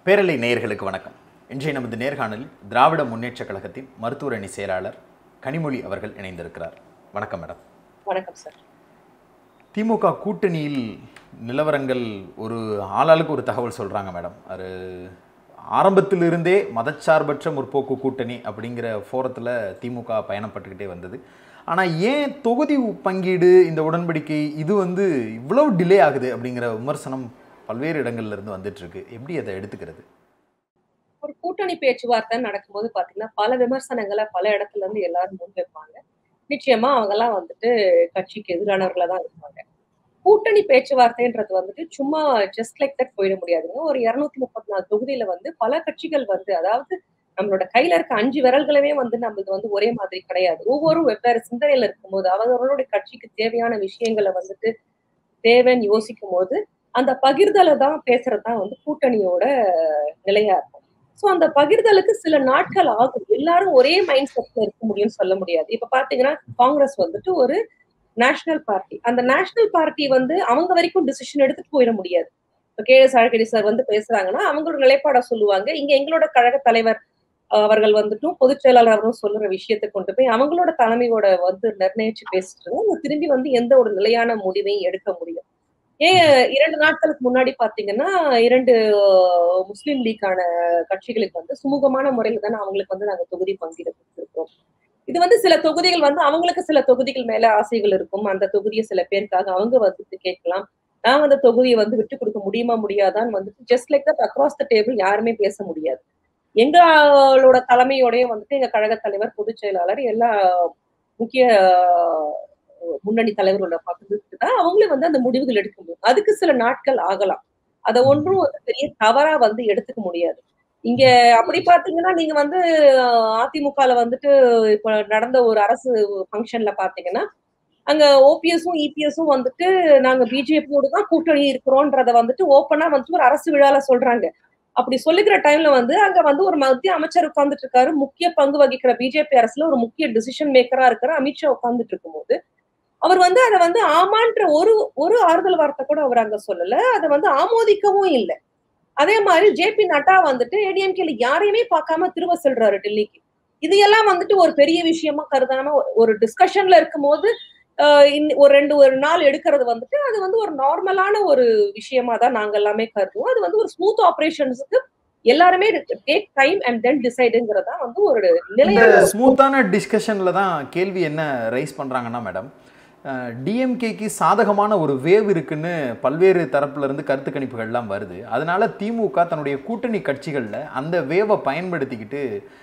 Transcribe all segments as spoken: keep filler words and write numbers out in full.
பேரலை நேயர்களுக்கு வணக்கம். இன்றைய நமது நேர்காணலில் திராவிட முன்னேற்ற கழகத்தின் மருத்துவர் அணி செயலாளர் கனிமொழி அவர்கள் இணைந்திருக்கிறார். வணக்கம் மேடம். வணக்கம் சார். திமுக கூட்டணியில் நிலவரங்கள் ஒரு ஆளாளுக்கு ஒரு தகவல் சொல்றாங்க மேடம். அது ஆரம்பத்திலிருந்தே மதச்சார்பற்ற முற்போக்கு கூட்டணி அப்படிங்கிற ஃபோரத்தில் திமுக பயணப்பட்டுக்கிட்டே வந்தது. ஆனால் ஏன் தொகுதி பங்கீடு இந்த உடன்படிக்கை இது வந்து இவ்வளவு டிலே ஆகுது அப்படிங்கிற விமர்சனம் பல்வேறு இடங்கள்ல இருந்து வந்துட்டு இருக்கு. எப்படி அதை எடுத்துக்கிறது? ஒரு கூட்டணி பேச்சுவார்த்தை நடக்கும்போது பாத்தீங்கன்னா பல விமர்சனங்களை பல இடத்துல இருந்து எல்லாரும் முன்வைப்பாங்க. நிச்சயமா அவங்க எல்லாம் வந்துட்டு கட்சிக்கு எதிரானவர்களா தான் இருப்பாங்க. கூட்டணி பேச்சுவார்த்தைன்றது வந்துட்டு சும்மா ஜஸ்ட் லைக் தட் போயிட முடியாதுங்க. ஒரு இருநூத்தி முப்பத்தி நாலு தொகுதியில வந்து பல கட்சிகள் வந்து, அதாவது நம்மளோட கையில இருக்க அஞ்சு விரல்களுமே வந்து நம்மளுக்கு வந்து ஒரே மாதிரி கிடையாது. ஒவ்வொரு வெவ்வேறு சிந்தனையில இருக்கும்போது அவர்களுடைய கட்சிக்கு தேவையான விஷயங்களை வந்துட்டு தேவைன்னு யோசிக்கும் போது அந்த பகிர்தலை தான் பேசுறதுதான் வந்து கூட்டணியோட நிலையா இருக்கும். சோ அந்த பகிர்தலுக்கு சில நாட்கள் ஆகும். எல்லாரும் ஒரே மைண்ட் செட்ல இருக்க முடியும்னு சொல்ல முடியாது. இப்ப பாத்தீங்கன்னா காங்கிரஸ் வந்துட்டு ஒரு நேஷனல் பார்ட்டி. அந்த நேஷனல் பார்ட்டி வந்து அவங்க வரைக்கும் டிசிஷன் எடுத்துட்டு போயிட முடியாது. இப்ப கே எஸ் அழகிரி சார் வந்து பேசுறாங்கன்னா அவங்களோட நிலைப்பாட சொல்லுவாங்க. இங்க எங்களோட கழக தலைவர் அவர்கள் வந்துட்டும் பொதுச் செயலாளர் அவரும் சொல்ற விஷயத்தை கொண்டு போய் அவங்களோட தலைமையோட வந்து நிர்ணயிச்சு பேசிட்டு திரும்பி வந்து எந்த ஒரு நிலையான முடிவையும் எடுக்க முடியும். ஏன் இரண்டு நாட்களுக்கு முன்னாடி பாத்தீங்கன்னா இரண்டு முஸ்லீம் லீக்கான கட்சிகளுக்கு வந்து சுமூகமான முறையில தானே அவங்களுக்கு வந்து நாங்க தொகுதி பங்கீடு கொடுத்திருக்கோம். இது வந்து சில தொகுதிகள் வந்து அவங்களுக்கு சில தொகுதிகள் மேல ஆசைகள் இருக்கும். அந்த தொகுதியை சில பேருக்காக அவங்க வந்துட்டு கேட்கலாம். நாங்க அந்த தொகுதியை வந்து விட்டு கொடுக்க முடியுமா முடியாதான்னு வந்துட்டு just like that across the table யாருமே பேச முடியாது. எங்களோட தலைமையோடய வந்துட்டு எங்க கழக தலைவர் பொதுச் செயலாளர் எல்லா முக்கிய முன்னணி தலைவர்களோட பகிர்ந்துட்டு தான் அவங்களே வந்து அந்த முடிவுகள் எடுக்க முடியும். அதுக்கு சில நாட்கள் ஆகலாம். அதை ஒன்றும் வந்து பெரிய தவறா வந்து எடுத்துக்க முடியாது. இங்க அப்படி பாத்தீங்கன்னா நீங்க வந்து அதிமுகல வந்துட்டு இப்ப நடந்த ஒரு அரசு ஃபங்க்ஷன்ல பாத்தீங்கன்னா அங்க ஓபிஎஸும் இபிஎஸும் வந்துட்டு நாங்க பிஜேபியோடு தான் கூட்டணி இருக்கிறோன்றத வந்துட்டு ஓப்பனா வந்துட்டு ஒரு அரசு விழால சொல்றாங்க. அப்படி சொல்லிக்கிற டைம்ல வந்து அங்க வந்து ஒரு மத்திய அமைச்சர் உட்கார்ந்துட்டு இருக்காரு. முக்கிய பங்கு வகிக்கிற பிஜேபி அரசுல ஒரு முக்கிய டிசிஷன் மேக்கரா இருக்கிற அமித்ஷா உட்கார்ந்துட்டு இருக்கும்போது அவர் வந்து அதை வந்து ஆமான்ற ஒரு ஒரு ஆறுதல் வார்த்தை கூட அவர் அங்க சொல்லல. அதை வந்து ஆமோதிக்கவும் இல்லை. அதே மாதிரி ஜே பி நட்டா வந்துட்டு ஏடிஎம்கேல யாரையுமே பார்க்காம திரும்ப செல்றாரு டெல்லிக்கு. இது எல்லாம் வந்துட்டு ஒரு பெரிய விஷயமா கருதாம ஒரு டிஸ்கஷன்ல இருக்கும் போது ஒரு ரெண்டு ஒரு நாள் எடுக்கிறது வந்துட்டு அது வந்து ஒரு நார்மலான ஒரு விஷயமா தான் நாங்க எல்லாமே கருதுவோம். அது வந்து ஒரு ஸ்மூத் ஆபரேஷன்ஸுக்கு எல்லாருமே டேக் டைம் அண்ட் தென் டிசைடுங்கிறதா வந்து ஒரு நிலையான ஸ்மூத்தான டிஸ்கஷன்ல தான் கேள்வி என்ன ரைஸ் பண்றாங்கன்னா மேடம், டிஎம்கேக்கு சாதகமான ஒரு வேவ் இருக்குன்னு பல்வேறு தரப்புல இருந்து கருத்து கணிப்புகள்லாம் வருது. அதனால திமுக தன்னுடைய கூட்டணி கட்சிகளில் அந்த வேவை பயன்படுத்திக்கிட்டு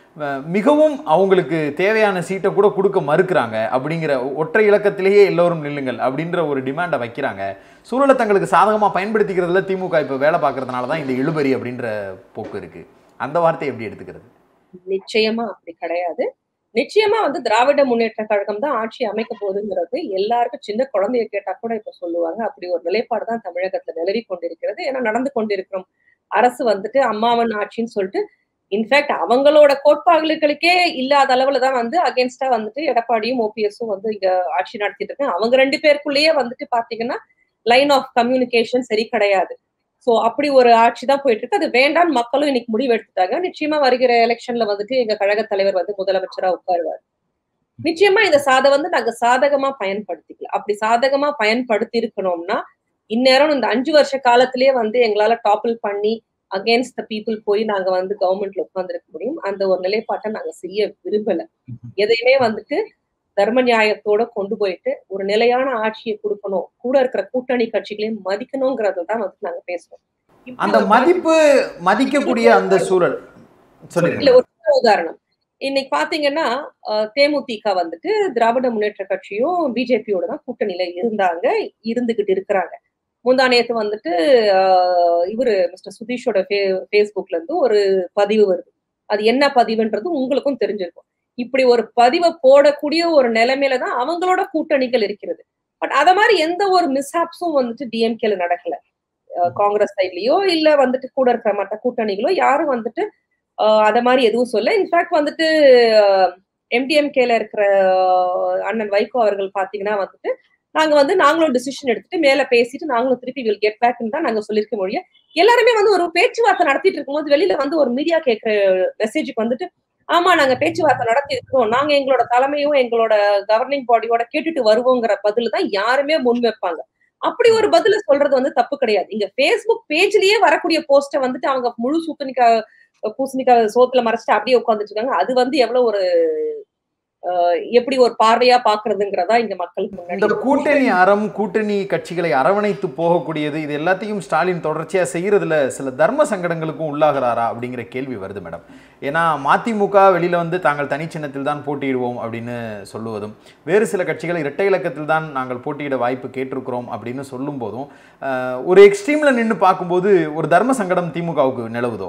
மிகவும் அவங்களுக்கு தேவையான சீட்டை கூட கொடுக்க மறுக்கிறாங்க. அப்படிங்கிற ஒற்றை இலக்கத்திலேயே எல்லோரும் நில்லுங்கள் அப்படின்ற ஒரு டிமாண்டை வைக்கிறாங்க. சூழலை தங்களுக்கு சாதகமாக பயன்படுத்திக்கிறதுல திமுக இப்போ வேலை பார்க்கறதுனால தான் இந்த இழுபறி அப்படின்ற போக்கு இருக்கு. அந்த வார்த்தையை எப்படி எடுத்துக்கிறது? நிச்சயமா அப்படி கிடையாது. நிச்சயமா வந்து திராவிட முன்னேற்ற கழகம் தான் ஆட்சி அமைக்க போகுதுங்கிறது எல்லாருக்கும் சின்ன குழந்தைய கேட்டா கூட இப்ப சொல்லுவாங்க. அப்படி ஒரு நிலைப்பாடு தான் தமிழகத்துல நிலவி கொண்டிருக்கிறது. ஏன்னா நடந்து கொண்டிருக்கிறோம் அரசு வந்துட்டு அம்மாவன் ஆட்சின்னு சொல்லிட்டு இன்ஃபேக்ட் அவங்களோட கோட்பாடுகளுக்கே இல்லாத அளவுல தான் வந்து அகேன்ஸ்டா வந்துட்டு எடப்பாடியும் ஓபிஎஸும் வந்து இங்க ஆட்சி நடத்திட்டு இருக்காங்க. அவங்க ரெண்டு பேருக்குள்ளேயே வந்துட்டு பாத்தீங்கன்னா லைன் ஆஃப் கம்யூனிகேஷன் சரி கிடையாது. சோ அப்படி ஒரு ஆட்சி தான் போயிட்டு இருக்கு. அது வேண்டாம் மக்களும் இன்னைக்கு முடிவு எடுத்துட்டாங்க. நிச்சயமா வருகிற எலெக்ஷன்ல வந்துட்டு எங்க கழக தலைவர் வந்து முதலமைச்சரா உட்காருவார். நிச்சயமா இந்த சாதை வந்து நாங்க சாதகமா பயன்படுத்திக்கலாம். அப்படி சாதகமா பயன்படுத்தி இருக்கணும்னா இந்நேரம் இந்த அஞ்சு வருஷ காலத்திலேயே வந்து எங்களால டாப்பிள் பண்ணி அகேன்ஸ்ட் த பீப்புள் போய் நாங்க வந்து கவர்மெண்ட்ல உட்கார்ந்துருக்க முடியும். அந்த ஒரு நிலைப்பாட்டை நாங்க செய்ய விரும்பல. எதையுமே வந்துட்டு தர்ம நியாயத்தோட கொண்டு போயிட்டு ஒரு நிலையான ஆட்சியை கொடுக்கணும், கூட இருக்கிற கூட்டணி கட்சிகளையும் மதிக்கணும்ங்கறத தான் வந்து நாங்க பேசுவோம். அந்த மதிப்பு மதிக்கக்கூடிய அந்த சூழல் இல்ல ஒரு உதாரணம் இன்னைக்கு பாத்தீங்கன்னா தேமுதிக வந்துட்டு திராவிட முன்னேற்ற கட்சியும் பிஜேபியோட தான் கூட்டணியில இருந்தாங்க, இருந்துகிட்டு இருக்கிறாங்க. முந்தானேத்து வந்துட்டு ஆஹ் இவரு மிஸ்டர் சுதீஷோட பேஸ்புக்ல இருந்து ஒரு பதிவு வருது. அது என்ன பதிவுன்றது உங்களுக்கும் தெரிஞ்சிருக்கும். இப்படி ஒரு பதிவை போடக்கூடிய ஒரு நிலைமையில தான் அவங்களோட கூட்டணிகள் இருக்கிறது. பட் அத மாதிரி எந்த ஒரு மிஸ்ஹாப்ஸும் வந்துட்டு டிஎம்கேல நடக்கல. காங்கிரஸ் சைட்லயோ இல்ல வந்துட்டு கூட இருக்கிற மற்ற கூட்டணிகளோ யாரும் வந்துட்டு ஆஹ் அத மாதிரி எதுவும் சொல்ல. இன்ஃபேக்ட் வந்துட்டு எம்டிஎம்கேல இருக்கிற அண்ணன் வைகோ அவர்கள் பாத்தீங்கன்னா வந்துட்டு நாங்க வந்து நாங்களும் டிசிஷன் எடுத்துட்டு மேல பேசிட்டு நாங்களும் திருப்பி வில் கெட் பேக்னு தான் நாங்க சொல்லியிருக்க மொழிய எல்லாருமே வந்து ஒரு பேச்சுவார்த்தை நடத்திட்டு இருக்கும்போது வெளியில வந்து ஒரு மீடியா கேட்கிற மெசேஜுக்கு வந்துட்டு ஆமா நாங்க பேச்சுவார்த்தை நடத்தி இருக்கோம், நாங்க எங்களோட தலைமையும் எங்களோட கவர்னிங் பாடியோட கேட்டுட்டு வருவோங்கிற பதில் தான் யாருமே முன் வைப்பாங்க. அப்படி ஒரு பதில சொல்றது வந்து தப்பு கிடையாது. இங்க பேஸ்புக் பேஜ்லயே வரக்கூடிய போஸ்ட வந்துட்டு அவங்க முழு சூத்தனிக்கா பூசணிக்கா சோத்துல மறைச்சிட்டு அப்படியே உட்கார்ந்துட்டு இருக்காங்க. அது வந்து எவ்வளவு ஒரு எப்படி ஒரு பார்வையா பாக்குறதுங்கிறதா இங்க மக்களுக்கு முன்னாடி. இந்த கூட்டணி அறம், கூட்டணி கட்சிகளை அரவணைத்து போகக்கூடியது, இது எல்லாத்தையும் ஸ்டாலின் தொடர்ச்சியா செய்யறதுல சில தர்ம சங்கடங்களுக்கும் உள்ளாகிறாரா அப்படிங்கிற கேள்வி வருது மேடம். ஏன்னா மதிமுக வெளியில வந்து தாங்கள் தனி சின்னத்தில் தான் போட்டியிடுவோம் அப்படின்னு சொல்லுவதும், வேறு சில கட்சிகள் இரட்டை இலக்கத்தில் தான் நாங்கள் போட்டியிட வாய்ப்பு கேட்டிருக்கிறோம் அப்படின்னு சொல்லும் போதும் ஒரு எக்ஸ்ட்ரீம்ல நின்று பார்க்கும்போது ஒரு தர்ம சங்கடம் திமுகவுக்கு நிலவுதோ?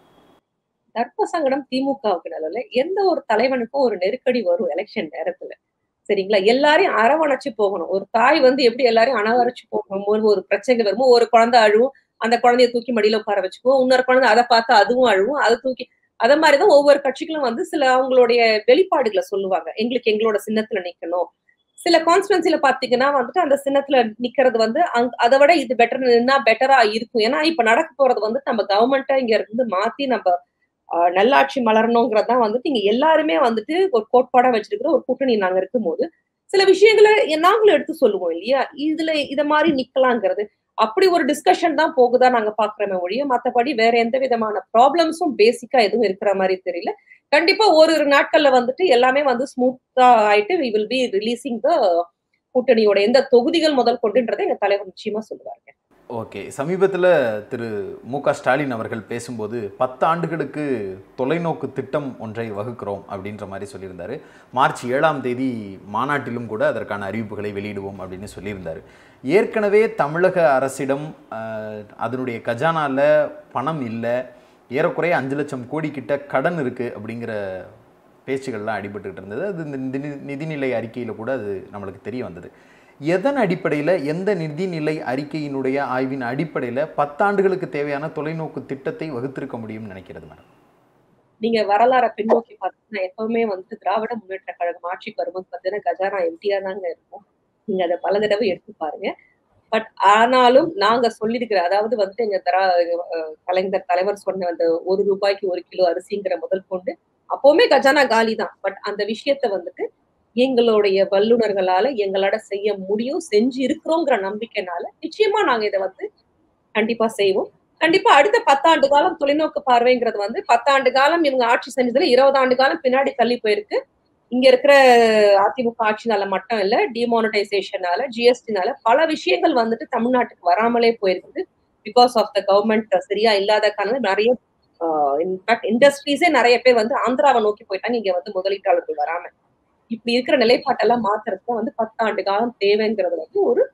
தர்ம சங்கடம் திமுகவுக்கு நிலவுல. எந்த ஒரு தலைவனுக்கும் ஒரு நெருக்கடி வரும் எலெக்ஷன் நேரத்துல, சரிங்களா? எல்லாரையும் அரவணைச்சு போகணும். ஒரு தாய் வந்து எப்படி எல்லாரையும் அணவரைச்சு போகும்போது ஒரு பிரச்சனை வருமோ, ஒரு குழந்தை அழுவும், அந்த குழந்தைய தூக்கி மடியில உட்கார வச்சுக்குவோம், இன்னொரு குழந்தை அதை பார்த்து அதுவும் அழுவும், அதை தூக்கி அத மாதிரிதான் ஒவ்வொரு கட்சிகளும் வந்து சில அவங்களுடைய வெளிப்பாடுகளை சொல்லுவாங்க. எங்களுக்கு எங்களோட சின்னத்துல நிக்கணும். சில கான்ஸ்டுவன்சில பாத்தீங்கன்னா வந்துட்டு அந்த சின்னத்துல நிக்கிறது வந்து அதை விட இது பெட்டர் நின்னா பெட்டரா இருக்கும். ஏன்னா இப்ப நடக்க போறது வந்து நம்ம கவர்மெண்ட்டை இங்க இருந்து மாத்தி நம்ம நல்லாட்சி மலரணுங்கிறதான் வந்துட்டு இங்க எல்லாருமே வந்துட்டு ஒரு கோட்பாடா வச்சிருக்கிற ஒரு கூட்டணி நாங்க இருக்கும்போது சில விஷயங்களை நாங்களும் எடுத்து சொல்லுவோம் இல்லையா? இதுல இத மாதிரி நிக்கலாங்கிறது அப்படி ஒரு டிஸ்கஷன் தான் போகுதா நாங்க பாக்குறோமே ஒழிய மத்தபடி வேற எந்த விதமான ப்ராப்ளம்ஸும் பேசிக்கா எதுவும் இருக்கிற மாதிரி தெரியல. கண்டிப்பா ஒரு நாட்கள்ல வந்துட்டு எல்லாமே வந்து ஸ்மூத்தா ஆயிட்டு we will be releasing the கூட்டணியோட எந்த தொகுதிகள் முதல் கொண்டுன்றதை எங்க தலைவர் நிச்சயமா சொல்லுவாங்க. ஓகே, சமீபத்தில் திரு மு க ஸ்டாலின் அவர்கள் பேசும்போது பத்து ஆண்டுகளுக்கு தொலைநோக்கு திட்டம் ஒன்றை வகுக்கிறோம் அப்படின்ற மாதிரி சொல்லியிருந்தார். மார்ச் ஏழாம் தேதி மாநாட்டிலும் கூட அதற்கான அறிவிப்புகளை வெளியிடுவோம் அப்படின்னு சொல்லியிருந்தார். ஏற்கனவே தமிழக அரசிடம் அதனுடைய கஜானாவில் பணம் இல்லை, ஏறக்குறைய அஞ்சு லட்சம் கோடி கிட்ட கடன் இருக்குது அப்படிங்கிற பேச்சுகள்லாம் அடிபட்டுக்கிட்டு இருந்தது. அது இந்த நிதிநிலை அறிக்கையில் கூட அது நம்மளுக்கு தெரிய வந்தது. எதன் அடிப்படையில், எந்த நிதிநிலை அறிக்கையினுடைய ஆய்வின் அடிப்படையில் பத்தாண்டுகளுக்கு தேவையான தொலைநோக்கு திட்டத்தை வகுத்திருக்க முடியும்னு நினைக்கிறது மேடம்? நீங்க வரலாற பின்னோக்கி பார்த்தீங்கன்னா எப்பவுமே வந்து திராவிட முன்னேற்ற கழகம் ஆட்சிக்கு வரும்போது பார்த்தீங்கன்னா கஜானா எம்டியா தாங்க இருக்கும். நீங்க அதை பல தடவை எடுத்து பாருங்க. பட் ஆனாலும் நாங்க சொல்லியிருக்கிற அதாவது வந்து எங்க தரா கலைஞர் தலைவர் சொன்ன அந்த ஒரு ரூபாய்க்கு ஒரு கிலோ அரிசிங்கிற முதல் கொண்டு அப்பவுமே கஜானா காலி தான். பட் அந்த விஷயத்த வந்துட்டு எங்களுடைய வல்லுநர்களால எங்களால செய்ய முடியும், செஞ்சு இருக்கிறோங்கிற நம்பிக்கைனால நிச்சயமா நாங்க இதை வந்து கண்டிப்பா செய்வோம். கண்டிப்பா அடுத்த பத்தாண்டு காலம் தொலைநோக்கு பார்வைங்கிறது வந்து பத்தாண்டு காலம் இவங்க ஆட்சி செஞ்சதுல இருபது ஆண்டு காலம் பின்னாடி தள்ளி போயிருக்கு. இங்க இருக்கிற அதிமுக ஆட்சினால மட்டும் இல்ல, டிமானிட்டைசேஷனால, ஜிஎஸ்டினால பல விஷயங்கள் வந்துட்டு தமிழ்நாட்டுக்கு வராமலே போயிருக்குது. பிகாஸ் ஆஃப் த கவர்மெண்ட் சரியா இல்லாத காரணம் நிறைய இன்ஃபேக்ட் இண்டஸ்ட்ரீஸே நிறைய பேர் வந்து ஆந்திராவை நோக்கி போயிட்டாங்க, இங்க வந்து முதலீட்டாளர்கள் வராம. இப்படி இருக்கிற நிலைப்பாட்டெல்லாம் மாத்துறதுக்கு வந்து பத்தாண்டு காலம் தேவைங்கிறது வந்து ஒரு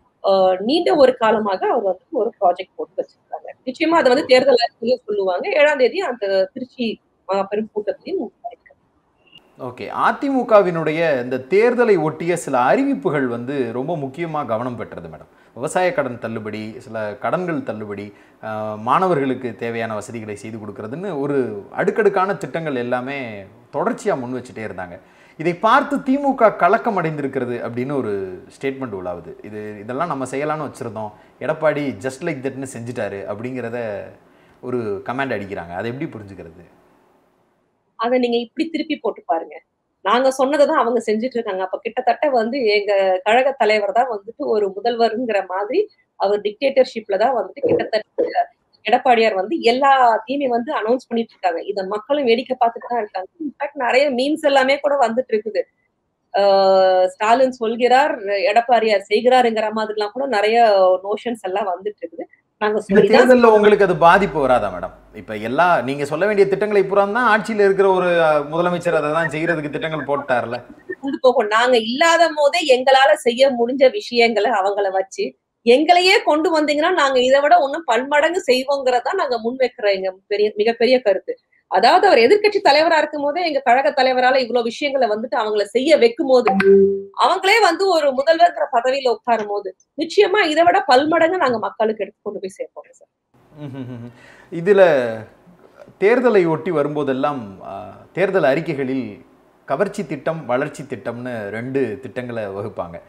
நீண்ட ஒரு காலமாக அவர் வந்து ஒரு ப்ராஜெக்ட் போட்டு வச்சிருக்காங்க. நிச்சயமா அதை வந்து தேர்தல் அறிக்கையிலும் சொல்லுவாங்க. ஏழாம் தேதி அந்த திருச்சி பெரும் கூட்டத்திலையும். ஓகே, அதிமுகவினுடைய இந்த தேர்தலை ஒட்டிய சில அறிவிப்புகள் வந்து ரொம்ப முக்கியமாக கவனம் பெற்றது மேடம். விவசாய கடன் தள்ளுபடி, சில கடன்கள் தள்ளுபடி, மாணவர்களுக்கு தேவையான வசதிகளை செய்து கொடுக்கறதுன்னு ஒரு அடுக்கடுக்கான திட்டங்கள் எல்லாமே தொடர்ச்சியாக முன் வச்சுட்டே இருந்தாங்க. இதை பார்த்து திமுக கலக்கம் அடைந்திருக்கிறது அப்படின்னு ஒரு ஸ்டேட்மெண்ட் உலாவுது. இது இதெல்லாம் நம்ம செய்யலான்னு வச்சுருந்தோம், எடப்பாடி ஜஸ்ட் லைக் தட்னு செஞ்சுட்டாரு அப்படிங்கிறத ஒரு கமெண்ட் அடிக்கிறாங்க. அதை எப்படி புரிஞ்சுக்கிறது? அதை நீங்க இப்படி திருப்பி போட்டு பாருங்க. நாங்க சொன்னதைதான் அவங்க செஞ்சுட்டு இருக்காங்க. அப்ப கிட்டத்தட்ட வந்து எங்க கழக தலைவர் தான் வந்துட்டு ஒரு முதல்வருங்கிற மாதிரி அவர் டிக்டேட்டர்ஷிப்ல தான் வந்துட்டு கிட்டத்தட்ட எடப்பாடியார் வந்து எல்லாத்தையுமே வந்து அனௌன்ஸ் பண்ணிட்டு இருக்காங்க. இத மக்களும் வேடிக்கை பார்த்துட்டு தான் இருக்காங்க. இன்ஃபேக்ட் நிறைய மீம்ஸ் எல்லாமே கூட வந்துட்டு இருக்குது. ஆஹ் ஸ்டாலின் சொல்கிறார், எடப்பாடியார் செய்கிறாருங்கிற மாதிரி எல்லாம் கூட நிறைய நோஷன்ஸ் எல்லாம் வந்துட்டு இருக்குது. தேர்தலில் உங்களுக்கு அது பாதிப்பு வராதா மேடம்? இப்ப எல்லா நீங்க சொல்ல வேண்டிய திட்டங்களை பூரா தான் ஆட்சியில இருக்கிற ஒரு முதலமைச்சர் அதை தான் செய்யறதுக்கு திட்டங்கள் போட்டார்ல. போகும் நாங்க இல்லாத போதே எங்களால செய்ய முடிஞ்ச விஷயங்களை அவங்கள வச்சு எங்களையே கொண்டு வந்தீங்கன்னா நாங்க இதை விட ஒன்னும் பன்மடங்கு செய்வோங்கிறதா நாங்க முன்வைக்கிற எங்க பெரிய மிகப்பெரிய கருத்து. அதாவது அவர் எதிர்கட்சி தலைவரா இருக்கும் போதே எங்க கழக தலைவரால இவ்வளவு விஷயங்களை வந்துட்டு அவங்கள செய்ய வைக்கும் போது அவங்களே வந்து ஒரு முதல்வர்ங்கிற பதவியில உட்காரும் போது நிச்சயமா இதை விட பல்மடங்கு நாங்க மக்களுக்கு எடுத்து கொண்டு போய் சேர்ப்போம் சார். இதுல தேர்தலை ஒட்டி வரும்போதெல்லாம் தேர்தல் அறிக்கைகளில் கவர்ச்சி திட்டம், வளர்ச்சி திட்டம்னு ரெண்டு திட்டங்களை வகுப்பாங்க.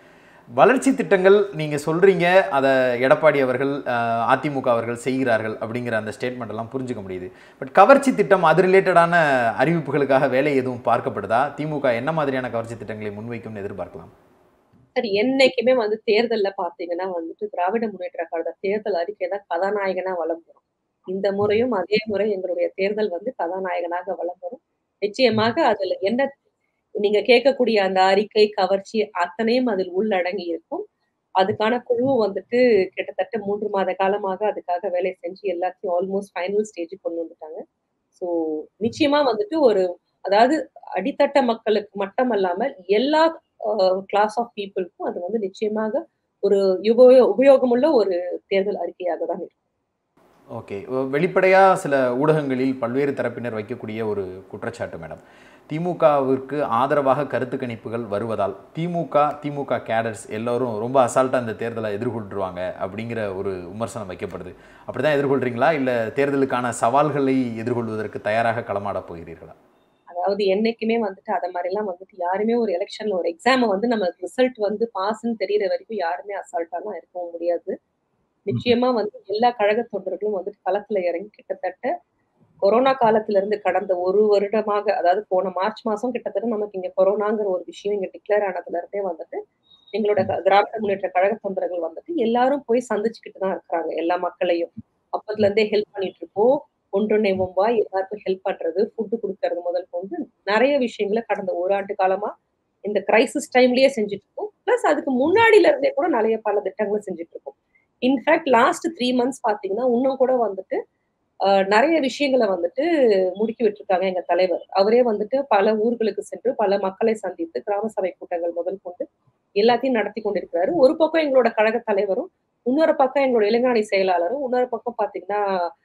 வளர்ச்சி திட்டங்கள் நீங்க சொல்றீங்க, அதை எடப்பாடி அவர்கள் அஹ், அதிமுக அவர்கள் செய்கிறார்கள் அப்படிங்கிற அந்த ஸ்டேட்மெண்ட் எல்லாம் புரிஞ்சுக்க முடியுது. பட் கவர்ச்சி திட்டம் அது ரிலேட்டடான அறிவிப்புகளுக்காக வேலை எதுவும் பார்க்கப்படுதா? திமுக என்ன மாதிரியான கவர்ச்சி திட்டங்களை முன்வைக்கும்னு எதிர்பார்க்கலாம்? சார் என்னைக்குமே வந்து தேர்தல்ல பாத்தீங்கன்னா வந்துட்டு திராவிட முன்னேற்ற கழக தேர்தல் அறிக்கை தான் கதாநாயகனா வலம் வரும். இந்த முறையும் அதே முறை எங்களுடைய தேர்தல் வந்து கதாநாயகனாக வலம் வரும். நிச்சயமாக அதுல என்ன நீங்க கேட்கக்கூடிய அந்த அறிக்கை, கவர்ச்சி அத்தனையும் அதில் உள்ளடங்கி இருக்கும். அதுக்கான குழு வந்துட்டு கிட்டத்தட்ட மூன்று மாத காலமாக அதுக்காக வேலை செஞ்சு எல்லாத்தையும் ஆல்மோஸ்ட் ஃபைனல் ஸ்டேஜுக்கு கொண்டு வந்துட்டாங்க. ஸோ நிச்சயமா வந்துட்டு ஒரு அதாவது அடித்தட்ட மக்களுக்கு மட்டுமல்லாமல் எல்லா கிளாஸ் ஆஃப் பீப்புளுக்கும் அது வந்து நிச்சயமாக ஒரு உபயோ உபயோகமுள்ள ஒரு தேர்தல் அறிக்கையாக தான் இருக்கும். ஓகே. வெளிப்படையா சில ஊடகங்களில் பல்வேறு தரப்பினர் வைக்கக்கூடிய ஒரு குற்றச்சாட்டு மேடம். திமுகவிற்கு ஆதரவாக கருத்து கணிப்புகள் வருவதால் திமுக திமுக கேடர்ஸ் எல்லாரும் ரொம்ப அசால்ட்டாக இந்த தேர்தலை எதிர்கொண்டுருவாங்க அப்படிங்கிற ஒரு விமர்சனம் வைக்கப்படுது. அப்படிதான் எதிர்கொள்றீங்களா, இல்லை தேர்தலுக்கான சவால்களை எதிர்கொள்வதற்கு தயாராக களமாடப் போகிறீர்களா? அதாவது என்னைக்குமே வந்துட்டு அத மாதிரிலாம் வந்துட்டு யாருமே ஒரு எலெக்ஷன்ல ஒரு எக்ஸாம வந்து நம்ம ரிசல்ட் வந்து பாஸ்ன்னு தெரியற வரைக்கும் யாருமே அசால்ட்டாலாம் இருக்கவும் முடியாது. நிச்சயமா வந்து எல்லா கழக தொண்டர்களும் வந்துட்டு களத்துல இறங்கி கிட்டத்தட்ட கொரோனா காலத்துல இருந்து கடந்த ஒரு வருடமாக அதாவது போன மார்ச் மாசம் கிட்டத்தட்ட நமக்கு இங்க கொரோனாங்கிற ஒரு விஷயம் இங்க டிக்ளேர் ஆனதுல இருந்தே வந்துட்டு எங்களோட க- திராவிட முன்னேற்ற கழக தொண்டர்கள் வந்துட்டு எல்லாரும் போய் சந்திச்சுக்கிட்டு தான் இருக்கிறாங்க எல்லா மக்களையும். அப்பத்துல இருந்தே ஹெல்ப் பண்ணிட்டு இருக்கோம். ஒன்றுணை மும்பாய் எல்லாருக்கும் ஹெல்ப் பண்றது, ஃபுட்டு கொடுக்கறது முதல் கொண்டு நிறைய விஷயங்களை கடந்த ஓராண்டு காலமா இந்த கிரைசிஸ் டைம்லயே செஞ்சுட்டு இருக்கோம். பிளஸ் அதுக்கு முன்னாடில இருந்தே கூட நிறைய பல திட்டங்களும் செஞ்சுட்டு இருக்கோம். இன்ஃபேக்ட் லாஸ்ட் த்ரீ மந்த்ஸ் பாத்தீங்கன்னா இன்னும் கூட வந்துட்டு ஆஹ் நிறைய விஷயங்களை வந்துட்டு முடுக்கி விட்டுருக்காங்க எங்க தலைவர். அவரே வந்துட்டு பல ஊர்களுக்கு சென்று பல மக்களை சந்தித்து கிராம சபை கூட்டங்கள் முதல் கொண்டு எல்லாத்தையும் நடத்தி கொண்டிருக்கிறாரு. ஒரு பக்கம் எங்களோட கழக தலைவரும், இன்னொரு பக்கம் எங்களோட இளைஞரணி செயலாளரும், இன்னொரு பக்கம் பாத்தீங்கன்னா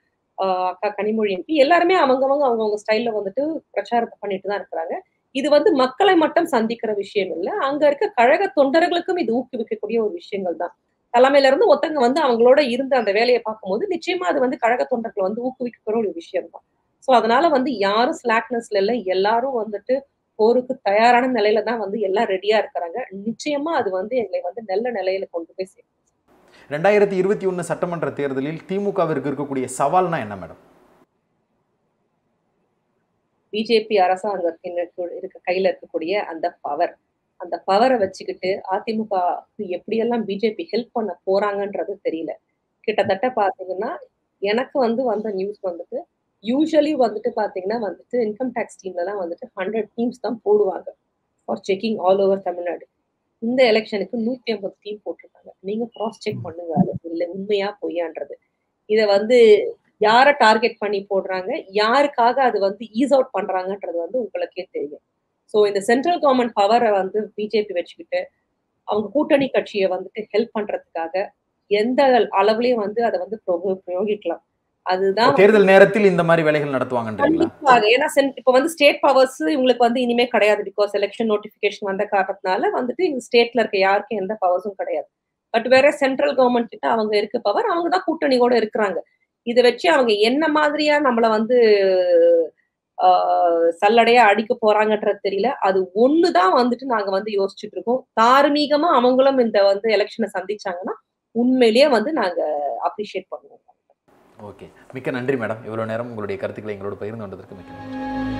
ஆஹ் அக்கா கனிமொழி எம்பி எல்லாருமே அவங்கவங்க அவங்கவுங்க ஸ்டைல்ல வந்துட்டு பிரச்சாரத்தை பண்ணிட்டு தான் இருக்கிறாங்க. இது வந்து மக்களை மட்டும் சந்திக்கிற விஷயம் இல்ல, அங்க இருக்க கழக தொண்டர்களுக்கும் இது ஊக்குவிக்கக்கூடிய ஒரு விஷயங்கள் தான். தலைமையில இருந்து ஒருத்தங்க வந்து அவங்களோட இருந்து அந்த வேலையை பார்க்கும்போது நிச்சயமா அது வந்து கழக தொண்டர்களை வந்து ஊக்குவிக்கிற ஒரு விஷயம் தான். சோ அதனால வந்து யாரும் ஸ்லாக்னஸ்ல இல்ல, எல்லாரும் வந்துட்டு போருக்கு தயாரான நிலையில தான் வந்து எல்லாம் ரெடியா இருக்கிறாங்க. நிச்சயமா அது வந்து எங்களை வந்து நல்ல நிலையில கொண்டு போய் சேர்க்கும். ரெண்டாயிரத்தி இருபத்தி ஒன்று சட்டமன்ற தேர்தலில் திமுகவிற்கு இருக்கக்கூடிய சவால்னா என்ன மேடம்? பிஜேபி அரசாங்கத்தின் இருக்க கையில இருக்கக்கூடிய அந்த பவர் அந்த பவரை வச்சுக்கிட்டு அதிமுக எப்படியெல்லாம் பிஜேபி ஹெல்ப் பண்ண போறாங்கன்றது தெரியல. கிட்டத்தட்ட பாத்தீங்கன்னா எனக்கு வந்து வந்த நியூஸ் வந்துட்டு யூஸ்வலி வந்துட்டு பாத்தீங்கன்னா வந்துட்டு இன்கம் டேக்ஸ் டீம்ல எல்லாம் வந்துட்டு ஹண்ட்ரட் டீம்ஸ் தான் போடுவாங்க for checking all over Tamil Nadu. இந்த எலெக்ஷனுக்கு நூத்தி ஐம்பது டீம் போட்டிருக்காங்க. நீங்க கிராஸ் செக் பண்ணுங்க அது இல்ல உண்மையா பொய்யான்றது. இத வந்து யார டார்கெட் பண்ணி போடுறாங்க, யாருக்காக அது வந்து ஈஸ் அவுட் பண்றாங்கன்றது வந்து உங்களுக்கே தெரியும். சோ இந்த சென்ட்ரல் கவர்மெண்ட் பவரை வந்து பிஜேபி வச்சுக்கிட்டு அவங்க கூட்டணி கட்சியை வந்துட்டு ஹெல்ப் பண்றதுக்காக எந்த அளவுலயும் வந்து அதை வந்து பிரயோ- பிரயோகிக்கலாம். அதுதான் தேர்தல் நேரத்தில் இந்த மாதிரி வேலைகள் நடத்துவாங்கன்றீங்களா? கண்டிப்பாக. ஏன்னா சென் இப்ப வந்து ஸ்டேட் பவர்ஸ் இவங்களுக்கு வந்து இனிமே கிடையாது. பிகாஸ் எலெக்ஷன் நோட்டிபிகேஷன் வந்த காரணத்தினால வந்துட்டு இந்த ஸ்டேட்ல இருக்க யாருக்கும் எந்த பவர்ஸும் கிடையாது. பட் வேற சென்ட்ரல் கவர்மெண்ட் கிட்ட அவங்க இருக்க பவர், அவங்க தான் கூட்டணியோட இருக்கிறாங்க. இதை வச்சு அவங்க என்ன மாதிரியா நம்மள வந்து ஆஹ் சல்லடையா அடிக்க போறாங்கன்றது தெரியல. அது ஒண்ணுதான் வந்துட்டு நாங்க வந்து யோசிச்சுட்டு இருக்கோம். தார்மீகமா அவங்களும் இந்த வந்து எலெக்ஷனை சந்திச்சாங்கன்னா உண்மையிலேயே வந்து நாங்க அப்ரிஷியேட் பண்ணுவோம். ஓகே, மிக்க நன்றி மேடம். இவ்வளவு நேரம் உங்களுடைய கருத்துக்களை எங்களோட பகிர்ந்து கொண்டதற்கு மிக்க நன்றி.